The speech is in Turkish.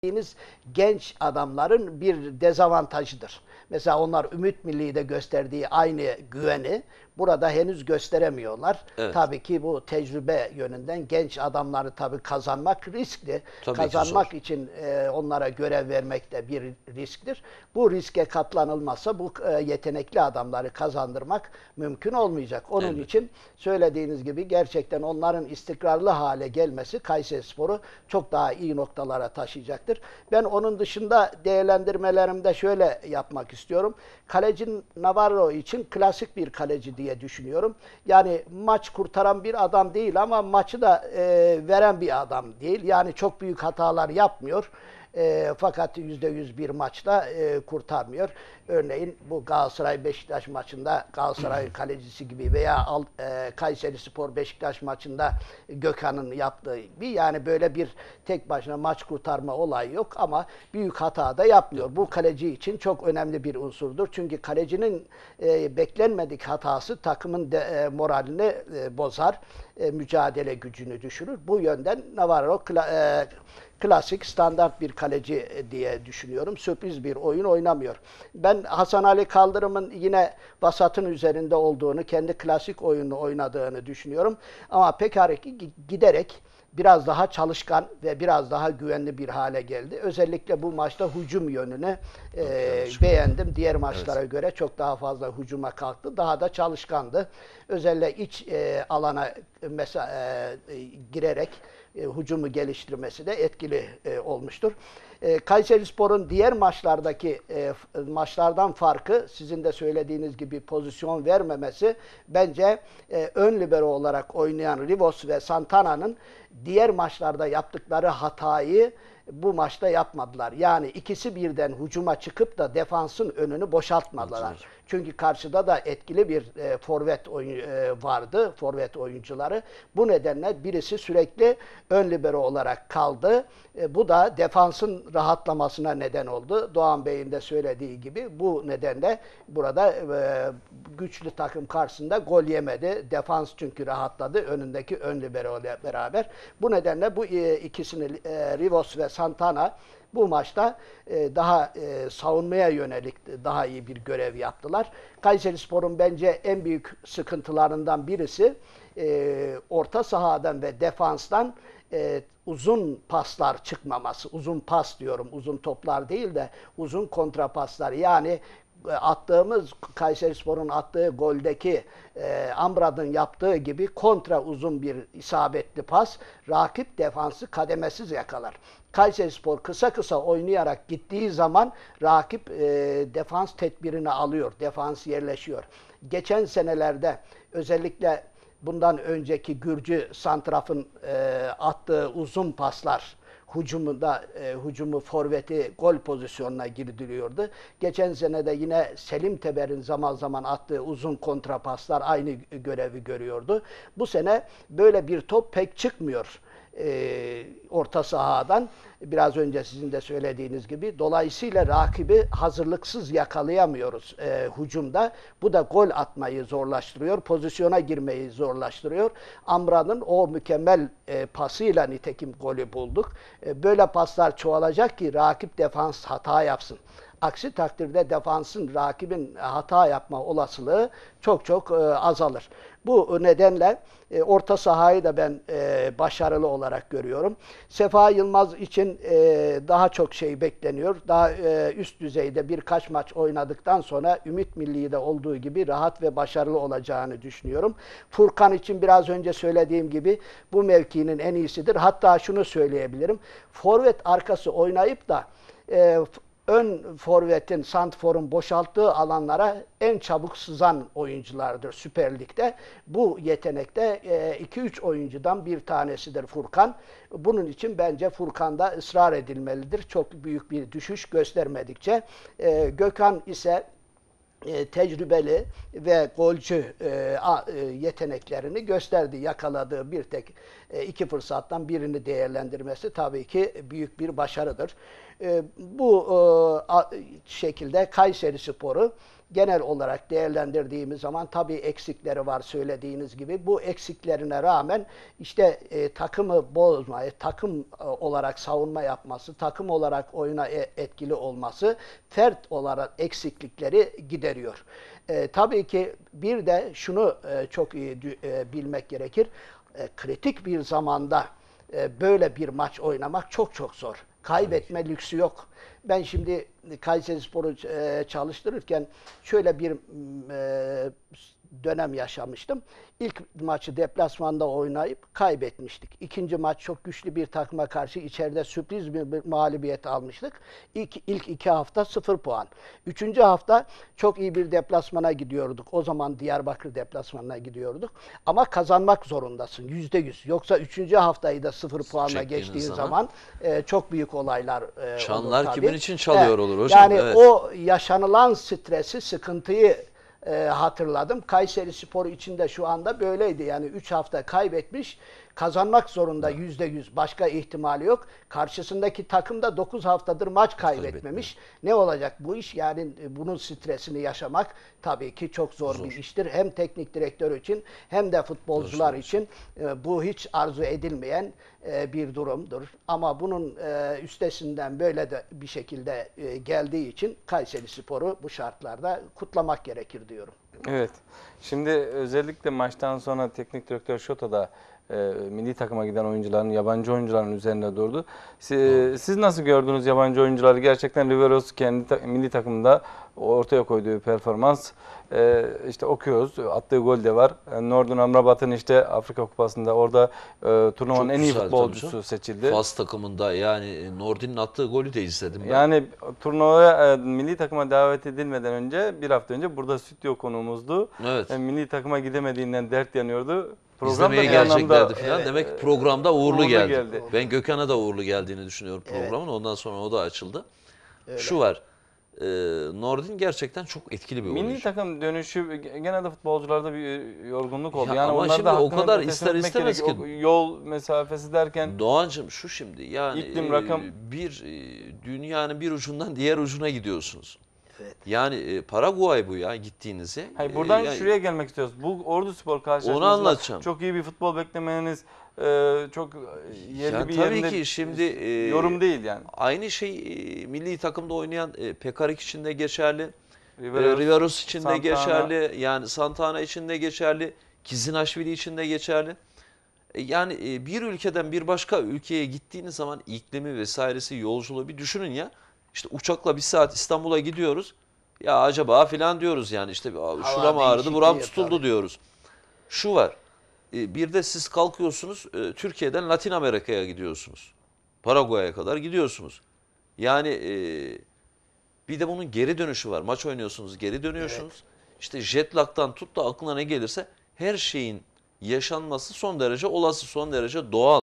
genç adamların bir dezavantajıdır. Mesela onlar Ümit Milli'de gösterdiği aynı güveni burada henüz gösteremiyorlar. Evet. Tabii ki bu tecrübe yönünden genç adamları tabii kazanmak riskli. Tabii ki Kazanmak zor. için onlara görev vermek de bir risktir. Bu riske katlanılmazsa bu yetenekli adamları kazandırmak mümkün olmayacak. Onun Elbette. için söylediğiniz gibi gerçekten onların istikrarlı hale gelmesi Kayserispor'u çok daha iyi noktalara taşıyacaktır. Ben onun dışında değerlendirmelerimde şöyle yapmak istiyorum. Kaleci Navarro için klasik bir kaleci diye düşünüyorum. Yani maç kurtaran bir adam değil ama maçı da veren bir adam değil. Yani çok büyük hatalar yapmıyor. Fakat %100 bir maçta kurtarmıyor. Örneğin bu Galatasaray-Beşiktaş maçında Galatasaray kalecisi gibi veya Kayserispor-Beşiktaş maçında Gökhan'ın yaptığı gibi, yani böyle bir tek başına maç kurtarma olayı yok ama büyük hata da yapmıyor. Bu kaleci için çok önemli bir unsurdur. Çünkü kalecinin beklenmedik hatası takımın moralini bozar, mücadele gücünü düşürür. Bu yönden Navarro klasik, standart bir kaleci diye düşünüyorum. Sürpriz bir oyun oynamıyor. Ben Hasan Ali Kaldırım'ın yine vasatın üzerinde olduğunu, kendi klasik oyununu oynadığını düşünüyorum. Ama Pekarek giderek biraz daha çalışkan ve biraz daha güvenli bir hale geldi. Özellikle bu maçta hücum yönünü beğendim. Diğer maçlara göre çok daha fazla hücuma kalktı. Daha da çalışkandı. Özellikle iç alana mesela girerek hücumu geliştirmesi de etkili olmuştur. Kayserispor'un diğer maçlardaki maçlardan farkı, sizin de söylediğiniz gibi pozisyon vermemesi, bence ön libero olarak oynayan Rivos ve Santana'nın diğer maçlarda yaptıkları hatayı bu maçta yapmadılar. Yani ikisi birden hücuma çıkıp da defansın önünü boşaltmadılar. Çünkü karşıda da etkili bir forvet vardı, forvet oyuncuları. Bu nedenle birisi sürekli ön libero olarak kaldı. Bu da defansın rahatlamasına neden oldu. Doğan Bey'in de söylediği gibi bu nedenle burada güçlü takım karşısında gol yemedi. Defans çünkü rahatladı önündeki ön libero ile beraber. Bu nedenle bu ikisini Rivos ve Santana bu maçta daha savunmaya yönelik daha iyi bir görev yaptılar. Kayserispor'un bence en büyük sıkıntılarından birisi orta sahadan ve defanstan uzun paslar çıkmaması. Uzun pas diyorum, uzun toplar değil de uzun kontra paslar. Yani attığımız, Kayserispor'un attığı goldeki Amrad'ın yaptığı gibi kontra uzun bir isabetli pas rakip defansı kademesiz yakalar. Kayserispor kısa kısa oynayarak gittiği zaman rakip defans tedbirini alıyor, defans yerleşiyor. Geçen senelerde özellikle bundan önceki Gürcü santrafın attığı uzun paslar hücumu forveti gol pozisyonuna girdiriyordu. Geçen sene de yine Selim Teber'in zaman zaman attığı uzun kontrapaslar aynı görevi görüyordu. Bu sene böyle bir top pek çıkmıyor orta sahadan. Biraz önce sizin de söylediğiniz gibi. Dolayısıyla rakibi hazırlıksız yakalayamıyoruz hücumda. Bu da gol atmayı zorlaştırıyor. Pozisyona girmeyi zorlaştırıyor. Amra'nın o mükemmel pasıyla nitekim golü bulduk. Böyle paslar çoğalacak ki rakip defans hata yapsın. Aksi takdirde defansın, rakibin hata yapma olasılığı çok çok azalır. Bu nedenle orta sahayı da ben başarılı olarak görüyorum. Sefa Yılmaz için daha çok şey bekleniyor. Daha üst düzeyde birkaç maç oynadıktan sonra Ümit Milli'de olduğu gibi rahat ve başarılı olacağını düşünüyorum. Furkan için biraz önce söylediğim gibi bu mevkinin en iyisidir. Hatta şunu söyleyebilirim. Forvet arkası oynayıp da ön forvetin, santforun boşalttığı alanlara en çabuk sızan oyunculardır Süper Lig'de. Bu yetenekte 2-3 oyuncudan bir tanesidir Furkan. Bunun için bence Furkan'da ısrar edilmelidir. Çok büyük bir düşüş göstermedikçe. Gökhan ise tecrübeli ve golcü yeteneklerini gösterdi. Yakaladığı bir tek iki fırsattan birini değerlendirmesi tabii ki büyük bir başarıdır. Bu şekilde Kayserispor'u genel olarak değerlendirdiğimiz zaman tabii eksikleri var söylediğiniz gibi. Bu eksiklerine rağmen işte takımı bozmayı, takım olarak savunma yapması, takım olarak oyuna etkili olması, fert olarak eksiklikleri gideriyor. Tabii ki bir de şunu çok iyi bilmek gerekir. Kritik bir zamanda böyle bir maç oynamak çok çok zor. Kaybetme lüksü yok. Ben şimdi Kayserispor'u çalıştırırken şöyle bir dönem yaşamıştım. İlk maçı deplasmanda oynayıp kaybetmiştik. İkinci maç çok güçlü bir takıma karşı içeride sürpriz bir mağlubiyet almıştık. İlk 2 hafta 0 puan. Üçüncü hafta çok iyi bir deplasmana gidiyorduk. O zaman Diyarbakır deplasmanına gidiyorduk. Ama kazanmak zorundasın %100. Yoksa üçüncü haftayı da 0 puanla geçtiğin zaman çok büyük olaylar çanlar olur tabii. kimin için çalıyor olur hocam? Yani evet. o yaşanılan stresi, sıkıntıyı hatırladım. Kayserispor için de şu anda böyleydi. Yani 3 hafta kaybetmiş, kazanmak zorunda %100. Başka ihtimali yok. Karşısındaki takım da 9 haftadır maç kaybetmemiş. Ne olacak bu iş? Yani bunun stresini yaşamak tabii ki çok zor bir iştir. Hem teknik direktör için hem de futbolcular için bu hiç arzu edilmeyen bir durumdur. Ama bunun üstesinden böyle de bir şekilde geldiği için Kayserispor'u bu şartlarda kutlamak gerekir diyorum. Evet. Şimdi özellikle maçtan sonra teknik direktör Şota da milli takıma giden oyuncuların, yabancı oyuncuların üzerinde durdu. Siz nasıl gördünüz yabancı oyuncuları? Gerçekten Riveros kendi milli takımda ortaya koyduğu performans. İşte okuyoruz. Attığı gol de var. Nordin Amrabat'ın işte Afrika Kupası'nda orada turnuvanın en iyi futbolcusu seçildi. Fas takımında yani Nordin'in attığı golü de izledim ben. Yani turnuvaya milli takıma davet edilmeden önce bir hafta önce burada stüdyo konuğumuzdu. Evet. Milli takıma gidemediğinden dert yanıyordu. İzlemeye geleceklerdi falan. Evet. Demek ki programda uğurlu geldi. geldi. Ben Gökhan'a da uğurlu geldiğini düşünüyorum programın. Ondan sonra o da açıldı. Şu var. Nordin gerçekten çok etkili bir oyuncu. Milli takım dönüşü genelde futbolcularda bir yorgunluk oldu. Ya yani ama onlar şimdi da o kadar ötesine ister gitmek istemez gerekiyor. ki. Yol mesafesi derken Doğancığım şu şimdi yani İklim, rakam. Dünyanın bir ucundan diğer ucuna gidiyorsunuz. Evet. Yani Paraguay bu ya gittiğinizi. hayır, buradan Yani şuraya gelmek istiyoruz. Bu Orduspor karşılaşmasında onu anlatacağım. çok iyi bir futbol beklemeniz çok yerli Yani bir tabii yerinde ki şimdi yorum değil yani. aynı şey milli takımda oynayan Pekarik için de geçerli. Riveros, Riveros için de Santana. geçerli. Yani Santana için de geçerli. Kizinaşvili için de geçerli. Yani bir ülkeden bir başka ülkeye gittiğiniz zaman iklimi vesairesi yolculuğu bir düşünün ya. İşte uçakla 1 saat İstanbul'a gidiyoruz. Ya acaba filan diyoruz yani işte şuram ağrıdı buram tutuldu tabii diyoruz. Şu var. Bir de siz kalkıyorsunuz Türkiye'den Latin Amerika'ya gidiyorsunuz. Paraguay'a kadar gidiyorsunuz. Yani bir de bunun geri dönüşü var. Maç oynuyorsunuz, geri dönüyorsunuz. Evet. İşte jet lag'tan tut da aklına ne gelirse her şeyin yaşanması son derece olası, son derece doğal.